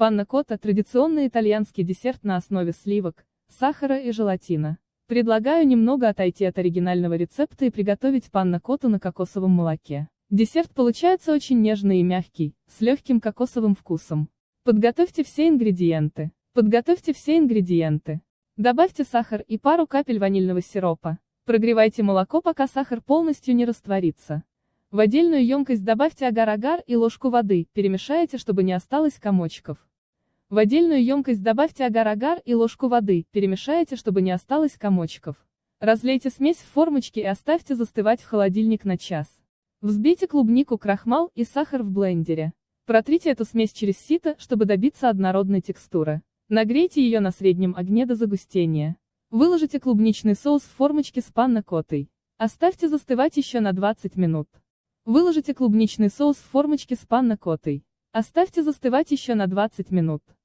Панна-котта – традиционный итальянский десерт на основе сливок, сахара и желатина. Предлагаю немного отойти от оригинального рецепта и приготовить панна-котту на кокосовом молоке. Десерт получается очень нежный и мягкий, с легким кокосовым вкусом. Подготовьте все ингредиенты. Добавьте сахар и пару капель ванильного сиропа. Прогревайте молоко, пока сахар полностью не растворится. В отдельную емкость добавьте агар-агар и ложку воды, перемешайте, чтобы не осталось комочков. В отдельную емкость добавьте агар-агар и ложку воды, перемешайте, чтобы не осталось комочков. Разлейте смесь в формочке и оставьте застывать в холодильник на час. Взбейте клубнику, крахмал и сахар в блендере. Протрите эту смесь через сито, чтобы добиться однородной текстуры. Нагрейте ее на среднем огне до загустения. Выложите клубничный соус в формочке с панна-коттой. Оставьте застывать еще на 20 минут. Выложите клубничный соус в формочке с панна-коттой. Оставьте застывать еще на 20 минут.